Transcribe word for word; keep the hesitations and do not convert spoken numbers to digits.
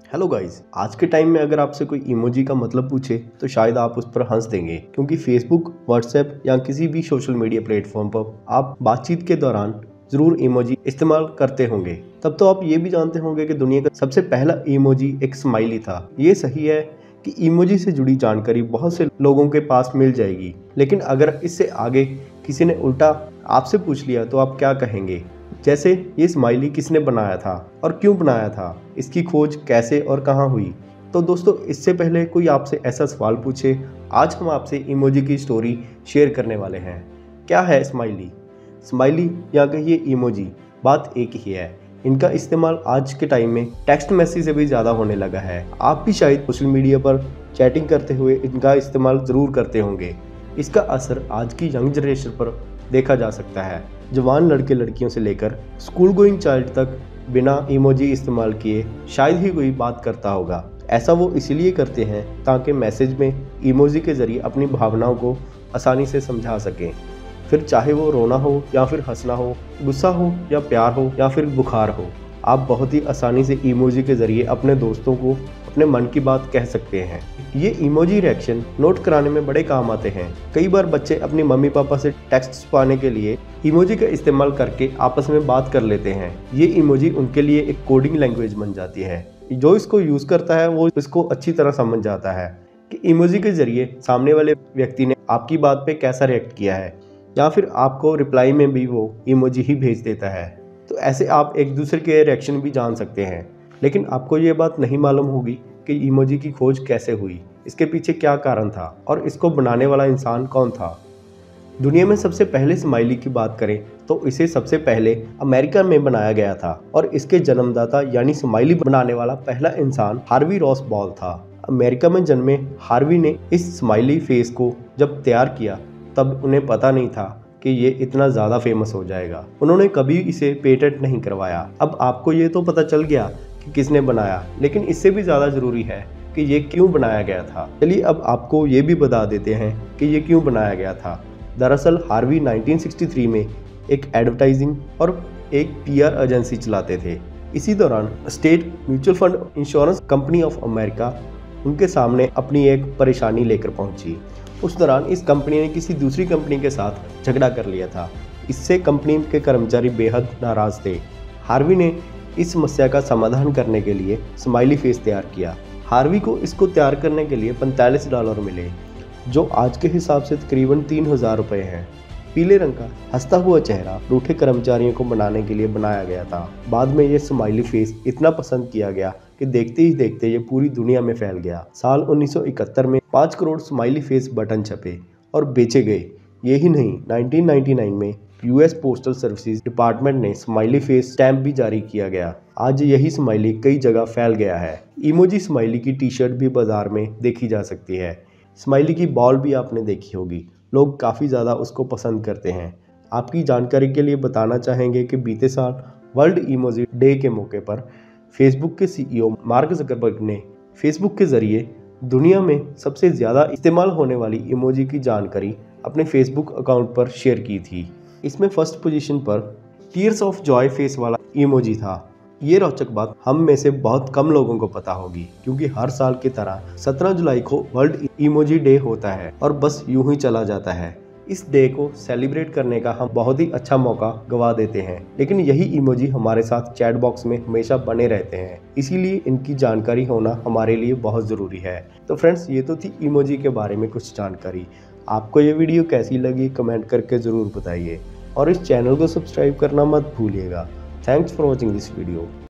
Hello guys, आज के time में अगर आपसे कोई इमोजी का मतलब पूछे तो शायद आप उस पर हंस देंगे, क्योंकि फेसबुक, व्हाट्सएप या किसी भी सोशल मीडिया प्लेटफॉर्म पर आप बातचीत के दौरान जरूर इमोजी इस्तेमाल करते होंगे। तब तो आप ये भी जानते होंगे कि दुनिया का सबसे पहला इमोजी एक स्माइली था। ये सही है कि इमोजी से जुड़ी जानकारी बहुत से लोगों के पास मिल जाएगी, लेकिन अगर इससे आगे किसी ने उल्टा आपसे पूछ लिया तो आप क्या कहेंगे? जैसे ये स्माइली किसने बनाया था और क्यों बनाया था, इसकी खोज कैसे और कहाँ हुई। तो दोस्तों, इससे पहले कोई आपसे ऐसा सवाल पूछे, आज हम आपसे इमोजी की स्टोरी शेयर करने वाले हैं। क्या है स्माइली? स्माइली या कहिए इमोजी, बात एक ही है। इनका इस्तेमाल आज के टाइम में टेक्स्ट मैसेज से भी ज़्यादा होने लगा है। आप भी शायद सोशल मीडिया पर चैटिंग करते हुए इनका इस्तेमाल ज़रूर करते होंगे। इसका असर आज की यंग जनरेशन पर देखा जा सकता है। जवान लड़के लड़कियों से लेकर स्कूल गोइंग चाइल्ड तक बिना इमोजी इस्तेमाल किए शायद ही कोई बात करता होगा। ऐसा वो इसलिए करते हैं ताकि मैसेज में इमोजी के ज़रिए अपनी भावनाओं को आसानी से समझा सकें, फिर चाहे वो रोना हो या फिर हंसना हो, गुस्सा हो या प्यार हो या फिर बुखार हो। आप बहुत ही आसानी से इमोजी के ज़रिए अपने दोस्तों को अपने मन की बात कह सकते हैं। ये इमोजी रिएक्शन नोट कराने में बड़े काम आते हैं। कई बार बच्चे अपनी मम्मी पापा से टेक्स्ट पाने के लिए इमोजी का इस्तेमाल करके आपस में बात कर लेते हैं। ये इमोजी उनके लिए एक कोडिंग लैंग्वेज बन जाती है। जो इसको यूज़ करता है वो इसको अच्छी तरह समझ जाता है कि इमोजी के ज़रिए सामने वाले व्यक्ति ने आपकी बात पे कैसा रिएक्ट किया है, या फिर आपको रिप्लाई में भी वो इमोजी ही भेज देता है। तो ऐसे आप एक दूसरे के रिएक्शन भी जान सकते हैं। लेकिन आपको ये बात नहीं मालूम होगी कि इमोजी की खोज कैसे हुई, इसके पीछे क्या कारण था और इसको बनाने वाला इंसान कौन था। दुनिया में सबसे पहले स्माइली की बात करें तो इसे सबसे पहले अमेरिका में बनाया गया था और इसके जन्मदाता यानी स्माइली बनाने वाला पहला इंसान हार्वी रॉस बॉल था। अमेरिका में जन्मे हार्वी ने इस स्माइली फेस को जब तैयार किया तब उन्हें पता नहीं था कि ये इतना ज़्यादा फेमस हो जाएगा। उन्होंने कभी इसे पेटेंट नहीं करवाया। अब आपको ये तो पता चल गया कि किसने बनाया, लेकिन इससे भी ज़्यादा ज़रूरी है कि ये क्यों बनाया गया था। चलिए अब आपको ये भी बता देते हैं कि ये क्यों बनाया गया था। दरअसल हार्वी उन्नीस सौ तिरसठ में एक एडवर्टाइजिंग और एक पीआर एजेंसी चलाते थे। इसी दौरान State Mutual Fund Insurance Company of America उनके सामने अपनी एक परेशानी लेकर पहुंची। उस दौरान इस कंपनी ने किसी दूसरी कंपनी के साथ झगड़ा कर लिया था। इससे कंपनी के कर्मचारी बेहद नाराज थे। हार्वी ने इस समस्या का समाधान करने के लिए स्माइली फेस तैयार किया। हार्वी को इसको तैयार करने के लिए पैंतालीस डॉलर मिले, जो आज के हिसाब से तकरीबन तीन हजार रुपये हैं। पीले रंग का हंसता हुआ चेहरा रूठे कर्मचारियों को बनाने के लिए बनाया गया था। बाद में ये स्माइली फेस इतना पसंद किया गया कि देखते ही देखते ये पूरी दुनिया में फैल गया। साल उन्नीस सौ इकहत्तर में पाँच करोड़ स्माइली फेस बटन छपे और बेचे गए। यही नहीं, उन्नीस सौ निन्यानवे में यूएस पोस्टल सर्विसेज डिपार्टमेंट ने स्माइली फेस स्टैंप भी जारी किया गया। आज यही स्माइली कई जगह फैल गया है। इमोजी स्माइली की टी शर्ट भी बाजार में देखी जा सकती है। स्माइली की बॉल भी आपने देखी होगी। लोग काफ़ी ज़्यादा उसको पसंद करते हैं। आपकी जानकारी के लिए बताना चाहेंगे कि बीते साल वर्ल्ड इमोजी डे के मौके पर फेसबुक के सीईओ मार्क ज़करबर्ग ने फेसबुक के ज़रिए दुनिया में सबसे ज़्यादा इस्तेमाल होने वाली इमोजी की जानकारी अपने फेसबुक अकाउंट पर शेयर की थी। इसमें फर्स्ट पोजीशन पर टीयर्स ऑफ जॉय फेस वाला इमोजी था। ये रोचक बात हम में से बहुत कम लोगों को पता होगी, क्योंकि हर साल की तरह सत्रह जुलाई को वर्ल्ड इमोजी डे होता है और बस यूं ही चला जाता है। इस डे को सेलिब्रेट करने का हम बहुत ही अच्छा मौका गवा देते हैं, लेकिन यही इमोजी हमारे साथ चैट बॉक्स में हमेशा बने रहते हैं। इसीलिए इनकी जानकारी होना हमारे लिए बहुत ज़रूरी है। तो फ्रेंड्स, ये तो थी इमोजी के बारे में कुछ जानकारी। आपको ये वीडियो कैसी लगी कमेंट करके ज़रूर बताइए और इस चैनल को सब्सक्राइब करना मत भूलिएगा। Thanks for watching this video.